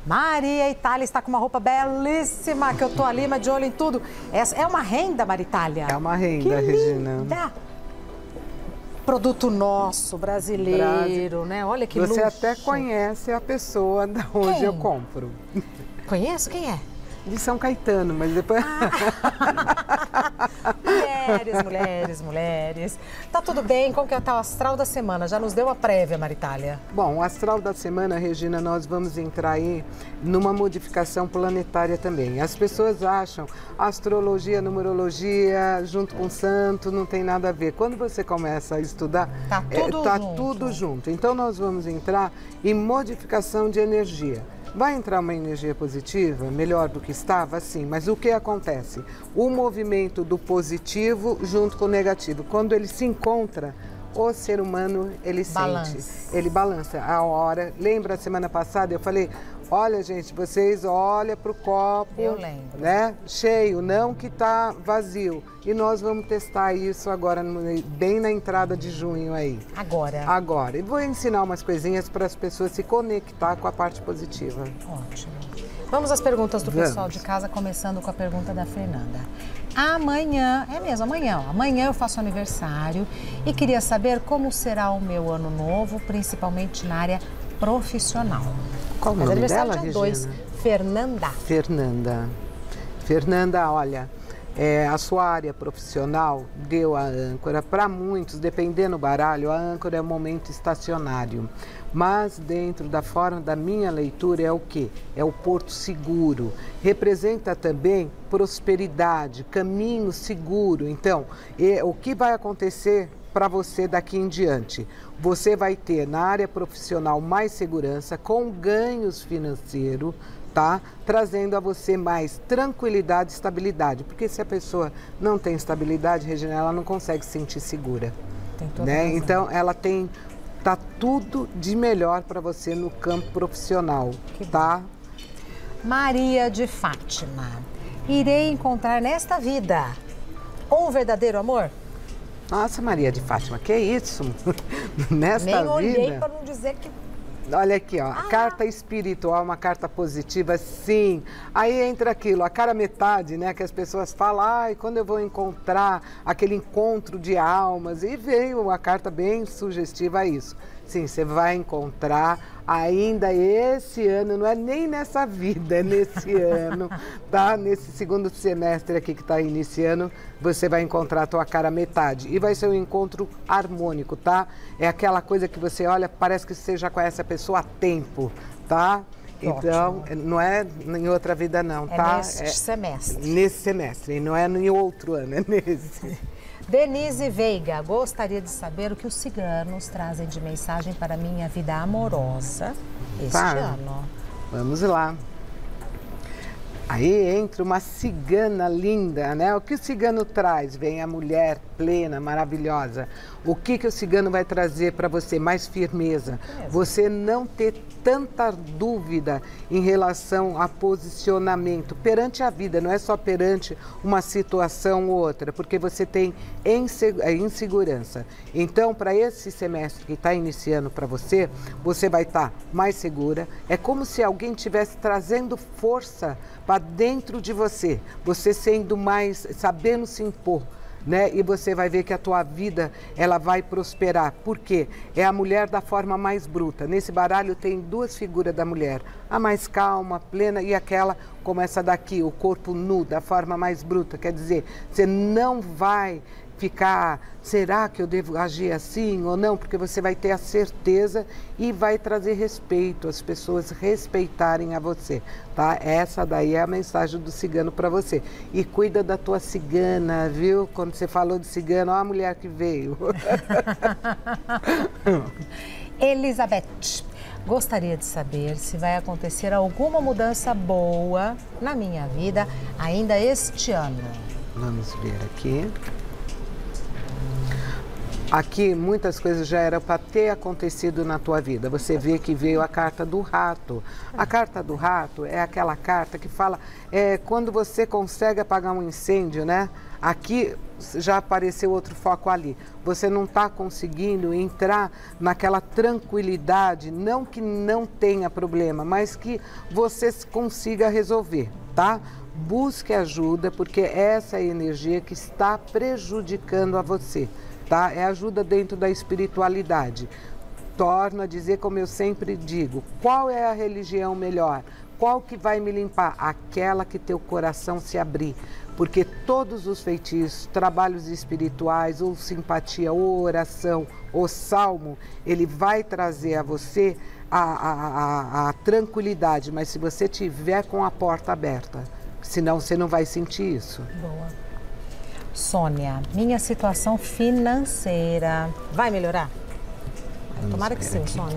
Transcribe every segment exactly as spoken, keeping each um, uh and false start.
Maria Itália está com uma roupa belíssima, que eu tô ali, mas de olho em tudo. Essa é uma renda, Maria Itália? É uma renda, que Regina. Linda. Produto nosso, brasileiro, Brasil. Né? Olha que Você luxo. até conhece a pessoa da onde Quem? eu compro. Conheço? Quem é? De São Caetano, mas depois... Ah. Mulheres, mulheres, mulheres. Tá tudo bem? Como que tá o astral da semana? Já nos deu a prévia, Maria Itália? Bom, o astral da semana, Regina, nós vamos entrar aí numa modificação planetária também. As pessoas acham astrologia, numerologia, junto com santo, não tem nada a ver. Quando você começa a estudar, tá tudo, é, tá junto. tudo junto. Então nós vamos entrar em modificação de energia. Vai entrar uma energia positiva, melhor do que estava? Sim, mas o que acontece? O movimento do positivo junto com o negativo, quando ele se encontra, o ser humano, ele Balance. sente, ele balança a hora. Lembra a semana passada, eu falei, olha gente, vocês olham para o copo, eu lembro. Né, cheio, não que está vazio. E nós vamos testar isso agora, bem na entrada de junho aí. Agora? Agora. E vou ensinar umas coisinhas para as pessoas se conectar com a parte positiva. Ótimo. Vamos às perguntas do Vamos. pessoal de casa, começando com a pergunta da Fernanda. Amanhã, é mesmo, amanhã, ó, amanhã eu faço aniversário e queria saber como será o meu ano novo, principalmente na área profissional. Qual o Mas nome aniversário dela, dia dois, Fernanda. Fernanda. Fernanda, olha, é, a sua área profissional deu a âncora. Para muitos, dependendo do baralho, a âncora é um momento estacionário. Mas dentro da forma da minha leitura é o quê? É o porto seguro. Representa também prosperidade, caminho seguro. Então, e, o que vai acontecer para você daqui em diante? Você vai ter na área profissional mais segurança, com ganhos financeiros, tá? Trazendo a você mais tranquilidade e estabilidade. Porque se a pessoa não tem estabilidade, Regina, ela não consegue se sentir segura. Tem toda né? razão. Então, ela tem... Tá tudo de melhor para você no campo profissional, que tá? Bom. Maria de Fátima. Irei encontrar nesta vida um verdadeiro amor? Nossa, Maria de Fátima, que isso? Nesta Nem vida... olhei para não dizer que... Olha aqui, ó, ah. a carta espiritual, uma carta positiva, sim. Aí entra aquilo, a cara metade, né, que as pessoas falam, ai, quando eu vou encontrar aquele encontro de almas, e veio uma carta bem sugestiva a isso. Sim, você vai encontrar ainda esse ano, não é nem nessa vida, é nesse ano, tá? Nesse segundo semestre aqui que está iniciando, você vai encontrar a tua cara metade. E vai ser um encontro harmônico, tá? É aquela coisa que você olha, parece que você já conhece a pessoa há tempo, tá? Então, ótimo. Não é em outra vida não, é tá? Nesse é semestre. Nesse semestre, não é em outro ano, é nesse. Denise Veiga, gostaria de saber o que os ciganos trazem de mensagem para a minha vida amorosa este tá. ano. Vamos lá. Aí entra uma cigana linda, né? O que o cigano traz? Vem a mulher plena, maravilhosa. O que, que o cigano vai trazer para você? Mais firmeza. É você não ter tanta dúvida em relação a posicionamento perante a vida, não é só perante uma situação ou outra, porque você tem insegurança. Então, para esse semestre que está iniciando para você, você vai estar tá mais segura. É como se alguém estivesse trazendo força para dentro de você, você sendo mais, sabendo se impor. Né? E você vai ver que a tua vida ela vai prosperar. Por quê? É a mulher da forma mais bruta. Nesse baralho tem duas figuras da mulher. A mais calma, plena e aquela como essa daqui, o corpo nu, da forma mais bruta. Quer dizer, você não vai ficar, será que eu devo agir assim ou não? Porque você vai ter a certeza e vai trazer respeito, as pessoas respeitarem a você, tá? Essa daí é a mensagem do cigano para você. E cuida da tua cigana, viu? Quando você falou de cigano, ó a mulher que veio. Elizabeth, gostaria de saber se vai acontecer alguma mudança boa na minha vida ainda este ano. Vamos ver aqui. Aqui muitas coisas já eram para ter acontecido na tua vida. Você vê que veio a carta do rato. A carta do rato é aquela carta que fala é, quando você consegue apagar um incêndio, né? Aqui já apareceu outro foco ali. Você não está conseguindo entrar naquela tranquilidade, não que não tenha problema, mas que você consiga resolver, tá? Busque ajuda, porque essa é a energia que está prejudicando a você. Tá? É ajuda dentro da espiritualidade. Torno a dizer, como eu sempre digo, qual é a religião melhor? Qual que vai me limpar? Aquela que teu coração se abrir. Porque todos os feitiços, trabalhos espirituais, ou simpatia, ou oração, ou salmo, ele vai trazer a você a, a, a, a tranquilidade, mas se você tiver com a porta aberta, senão você não vai sentir isso. Boa. Sônia, minha situação financeira vai melhorar? Vamos Tomara que sim, aqui. Sônia.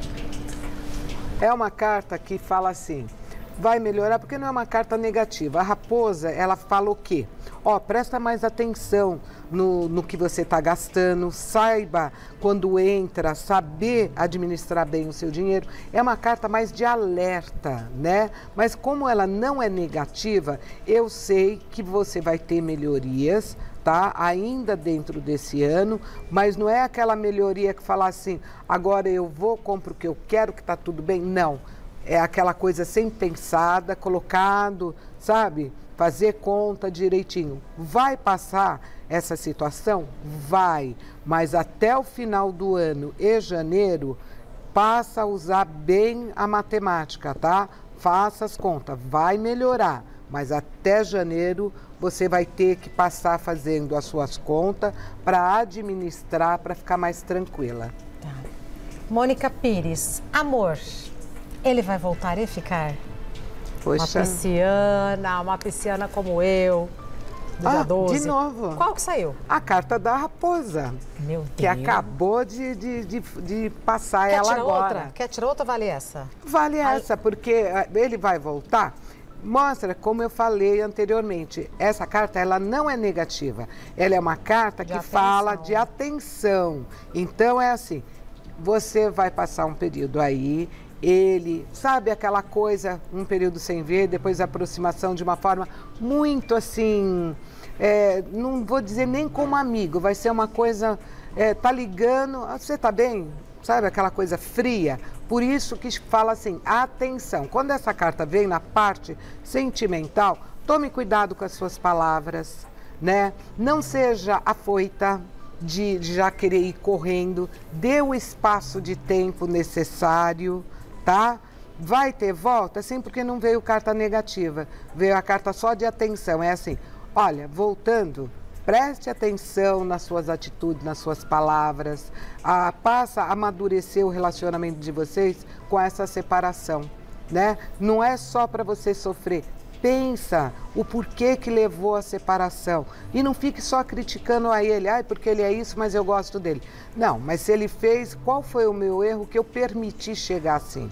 É uma carta que fala assim, vai melhorar porque não é uma carta negativa. A raposa, ela fala o quê? Ó, presta mais atenção no, no que você está gastando, saiba quando entra, saber administrar bem o seu dinheiro. É uma carta mais de alerta, né? Mas como ela não é negativa, eu sei que você vai ter melhorias, tá? Ainda dentro desse ano, mas não é aquela melhoria que fala assim, agora eu vou, compro o que eu quero, que tá tudo bem. Não, é aquela coisa sempre pensada, colocado, sabe? Fazer conta direitinho. Vai passar essa situação? Vai, mas até o final do ano e janeiro, passa a usar bem a matemática, tá? Faça as contas, vai melhorar, mas até janeiro você vai ter que passar fazendo as suas contas para administrar, para ficar mais tranquila. Tá. Mônica Pires, amor, ele vai voltar e ficar? Poxa. Uma pisciana, uma pisciana como eu, do dia ah, doze. De novo. Qual que saiu? A carta da raposa. Meu Deus. Que acabou de, de, de, de passar Quer ela tirar agora. Outra? Quer tirar outra, vale essa? Vale Ai. essa, porque ele vai voltar. Mostra, como eu falei anteriormente, essa carta ela não é negativa. Ela é uma carta de que atenção. Fala de atenção. Então é assim, você vai passar um período aí, ele, sabe aquela coisa, um período sem ver, depois a aproximação de uma forma muito assim, é, não vou dizer nem como amigo, vai ser uma coisa, é, tá ligando, você tá bem? Sabe aquela coisa fria? Por isso que fala assim, atenção. Quando essa carta vem na parte sentimental, tome cuidado com as suas palavras, né? Não seja afoita de, de já querer ir correndo, dê o espaço de tempo necessário, tá? Vai ter volta, sim, porque não veio carta negativa, veio a carta só de atenção. É assim, olha, voltando, preste atenção nas suas atitudes, nas suas palavras, ah, passa a amadurecer o relacionamento de vocês com essa separação, né? Não é só para você sofrer, pensa o porquê que levou à separação e não fique só criticando a ele, ai, porque ele é isso, mas eu gosto dele. Não, mas se ele fez, qual foi o meu erro que eu permiti chegar assim,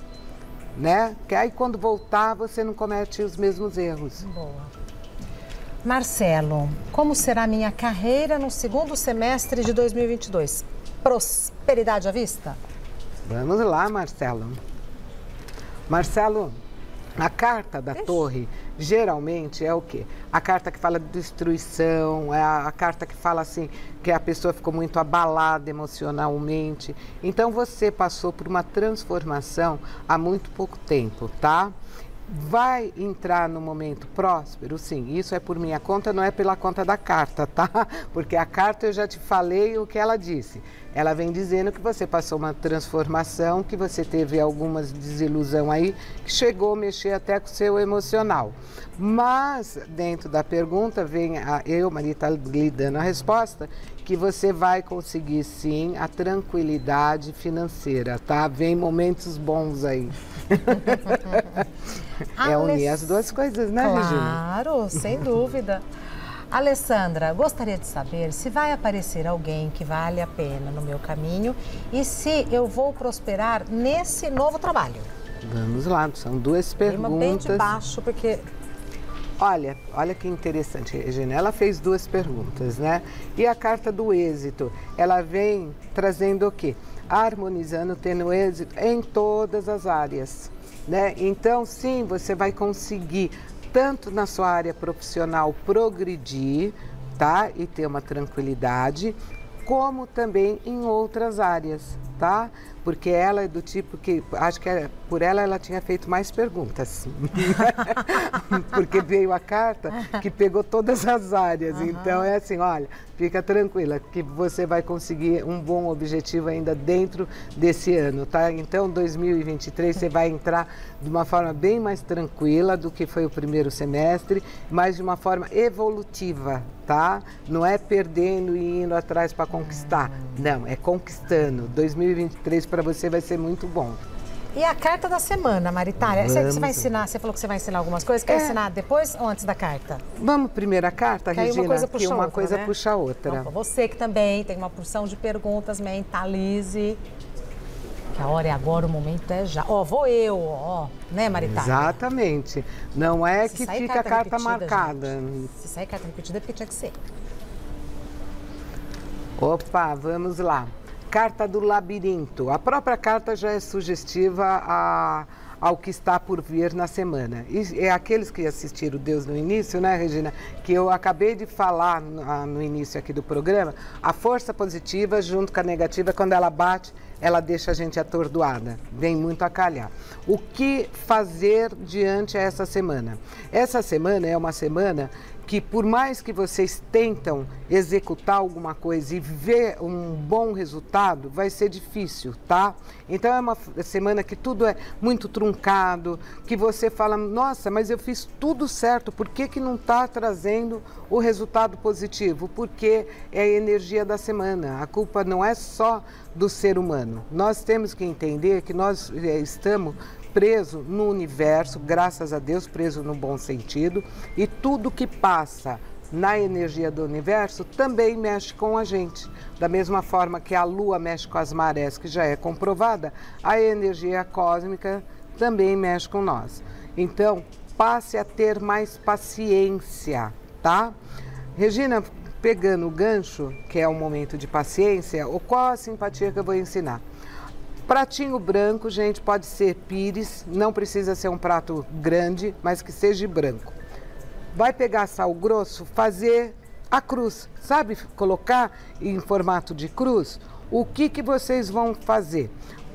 né? Que aí quando voltar você não comete os mesmos erros. Boa. Marcelo, como será minha carreira no segundo semestre de dois mil e vinte e dois? Prosperidade à vista? Vamos lá, Marcelo. Marcelo, a carta da Ixi. Torre, geralmente é o quê? A carta que fala de destruição, é a, a carta que fala assim, que a pessoa ficou muito abalada emocionalmente. Então você passou por uma transformação há muito pouco tempo, tá? Vai entrar no momento próspero? Sim, isso é por minha conta, não é pela conta da carta, tá? Porque a carta eu já te falei o que ela disse. Ela vem dizendo que você passou uma transformação, que você teve algumas desilusão aí, que chegou a mexer até com o seu emocional. Mas, dentro da pergunta, vem a, eu, Marita, lhe dando a resposta, que você vai conseguir, sim, a tranquilidade financeira, tá? Vem momentos bons aí. É unir as duas coisas, né, Regina? Claro, sem dúvida. Alessandra, gostaria de saber se vai aparecer alguém que vale a pena no meu caminho e se eu vou prosperar nesse novo trabalho. Vamos lá, são duas perguntas. Uma bem de baixo, porque... Olha, olha que interessante, Regina. Ela fez duas perguntas, né? E a carta do êxito, ela vem trazendo o quê? Harmonizando, tendo êxito em todas as áreas, né? Então, sim, você vai conseguir, tanto na sua área profissional, progredir, tá? E ter uma tranquilidade, como também em outras áreas, tá? Porque ela é do tipo que, acho que é, por ela, ela tinha feito mais perguntas. Porque veio a carta que pegou todas as áreas. Uhum. Então, é assim, olha, fica tranquila, que você vai conseguir um bom objetivo ainda dentro desse ano, tá? Então, dois mil e vinte e três, você vai entrar de uma forma bem mais tranquila do que foi o primeiro semestre, mas de uma forma evolutiva, tá? Não é perdendo e indo atrás para conquistar. Não, é conquistando. dois mil e vinte e três para você vai ser muito bom. E a carta da semana, Maritália? Você, você vai ensinar, você falou que você vai ensinar algumas coisas, quer é. ensinar depois ou antes da carta? Vamos primeiro a carta, que Regina, uma coisa puxa que uma outra, coisa né? puxa a outra. Então, você que também tem uma porção de perguntas, mentalize. Que a hora é agora, o momento é já. Ó, vou eu, ó, né, Maritália? Exatamente. Não é Se que fica a carta repetida, marcada. Gente. Se sair carta repetida é porque tinha que ser. Opa, vamos lá. Carta do labirinto. A própria carta já é sugestiva a, ao que está por vir na semana. E é aqueles que assistiram Deus no início, né, Regina? Que eu acabei de falar no, no início aqui do programa. A força positiva junto com a negativa, quando ela bate, ela deixa a gente atordoada. Vem muito a calhar. O que fazer diante essa semana? Essa semana é uma semana que, por mais que vocês tentam executar alguma coisa e ver um bom resultado, vai ser difícil, tá? Então é uma semana que tudo é muito truncado, que você fala, nossa, mas eu fiz tudo certo, por que que não está trazendo o resultado positivo? Porque é a energia da semana, a culpa não é só do ser humano. Nós temos que entender que nós é, estamos preso no universo, graças a Deus, preso no bom sentido, e tudo que passa na energia do universo também mexe com a gente. Da mesma forma que a Lua mexe com as marés, que já é comprovada, a energia cósmica também mexe com nós. Então, passe a ter mais paciência, tá? Regina, pegando o gancho, que é um momento de paciência, qual a simpatia que eu vou ensinar? Pratinho branco, gente, pode ser pires, não precisa ser um prato grande, mas que seja branco. Vai pegar sal grosso, fazer a cruz, sabe? Colocar em formato de cruz. O que que vocês vão fazer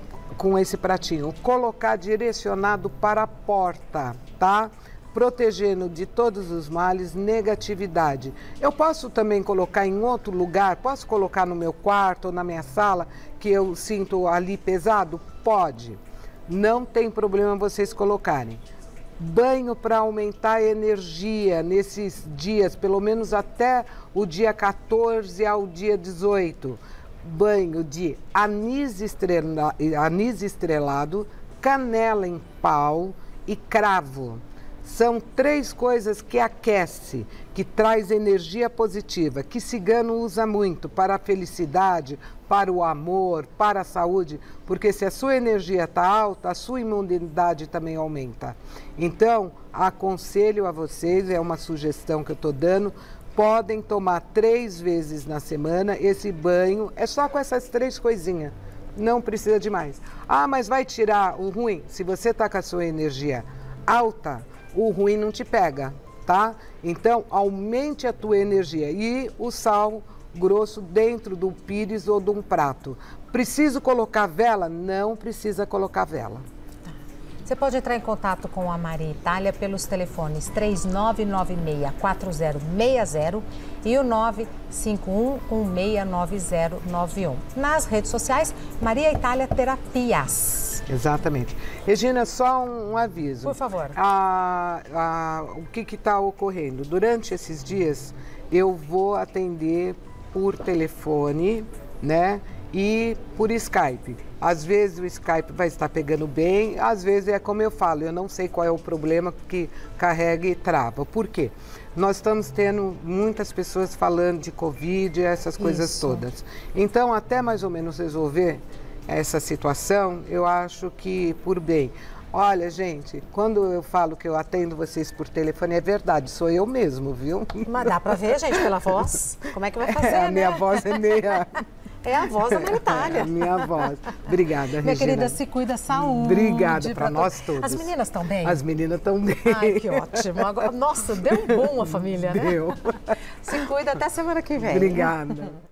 com esse pratinho? Colocar direcionado para a porta, tá? Protegendo de todos os males, negatividade. Eu posso também colocar em outro lugar, posso colocar no meu quarto ou na minha sala, que eu sinto ali pesado? Pode. Não tem problema vocês colocarem. Banho para aumentar a energia nesses dias, pelo menos até o dia quatorze ao dia dezoito. Banho de anis, estrela, anis estrelado, canela em pau e cravo. São três coisas que aquece, que traz energia positiva, que cigano usa muito para a felicidade, para o amor, para a saúde, porque se a sua energia está alta, a sua imunidade também aumenta. Então, aconselho a vocês, é uma sugestão que eu estou dando, podem tomar três vezes na semana esse banho, é só com essas três coisinhas, não precisa de mais. Ah, mas vai tirar o ruim? Se você está com a sua energia alta, o ruim não te pega, tá? Então, aumente a tua energia e o sal grosso dentro do pires ou de um prato. Preciso colocar vela? Não precisa colocar vela. Você pode entrar em contato com a Maritália pelos telefones três nove nove seis quatro zero seis zero e o nove cinco um um seis nove zero nove um. Nas redes sociais, Maria Itália Terapias. Exatamente. Regina, só um, um aviso. Por favor. A, a, o que está ocorrendo? Durante esses dias, eu vou atender por telefone, né? E por Skype. Às vezes o Skype vai estar pegando bem, às vezes é como eu falo, eu não sei qual é o problema que carrega e trava. Por quê? Nós estamos tendo muitas pessoas falando de Covid, essas coisas Isso. todas. Então, até mais ou menos resolver essa situação, eu acho que por bem. Olha, gente, quando eu falo que eu atendo vocês por telefone, é verdade, sou eu mesmo, viu? Mas dá pra ver, gente, pela voz. Como é que vai fazer, É, a né? minha voz é meia... É a voz da Natália. É a minha voz. Obrigada, Regina. Minha querida, se cuida, saúde. Obrigada para nós todos. As meninas estão bem? As meninas estão bem. Ai, que ótimo. Agora, nossa, deu um bom a família, né? Deu. Se cuida, até semana que vem. Obrigada.